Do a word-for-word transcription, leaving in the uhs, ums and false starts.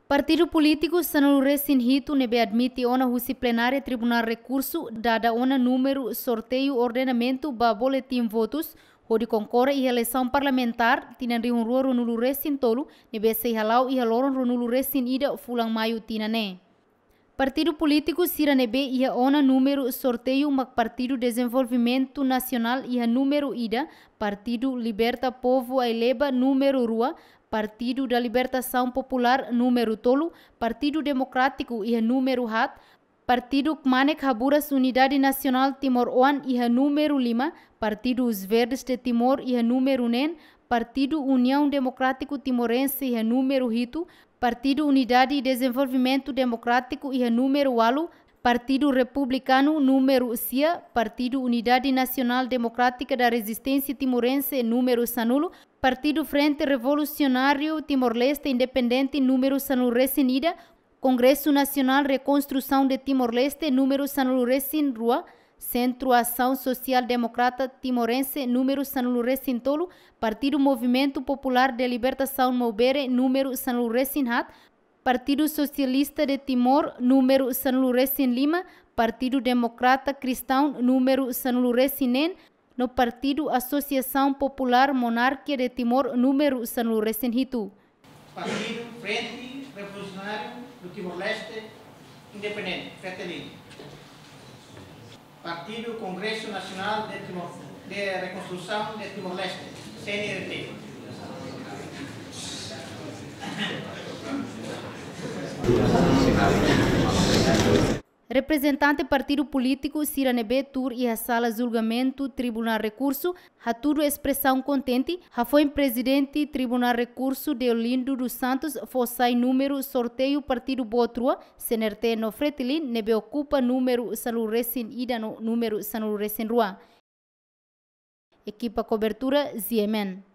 Partido político sanulu resin hitu nebe admite ona husi plenária tribunal recurso dada ona número sorteio ordenamento ba boletim votos onde concorre e eleição parlamentar tinan rihun rua ronulu resin tolu nebe sei halau e haloron ronulu resin ida fulang maio tinane. Partido político sira nebe ia ona número sorteio mak Partido Desenvolvimento Nacional ia número ida Partido Liberta Povo Aileba número rua Partido da Libertação Popular número tolu, Partido Democrático ia número hat, Partido Kmanek Haburas Unidade Nacional Timor-Oan ia número lima, Partido Os Verdes de Timor ia número nen, Partido União Democrático Timorense ia número hito, Partido Unidade e Desenvolvimento Democrático ia número walu, Partido Republicano número sia, Partido Unidade Nacional Democrática da Resistência Timorense número sanulo, Partido Frente Revolucionário Timor-Leste Independente número sanulo resinida, Congresso Nacional Reconstrução de Timor-Leste número sanulo resin rua, Centro Ação Social Democrata Timorense número sanulo resin tolo, Partido Movimento Popular de Libertação Mobere número sanulo resin hat, Partido Socialista de Timor, número sanulo resin lima, Partido Democrata Cristão, número sanulo resinen, no Partido Associação Popular Monárquia de Timor, número sanulo resin hitu. Partido Frente Revolucionário do Timor-Leste Independente, F T L I. Partido Congresso Nacional de, Timor, de Reconstrução de Timor-Leste, C N R T. Representante partido político Siranebe Tur e a sala julgamento Tribunal Recurso, ha tudo expressão contente, ha foi presidente Tribunal Recurso de Olindo dos Santos, fossai número sorteio partido Botrua, C N R T no Fretilin, nebe ocupa número Sanul Resin Ida no número Sanul Resin Rua. Equipa cobertura Z M N.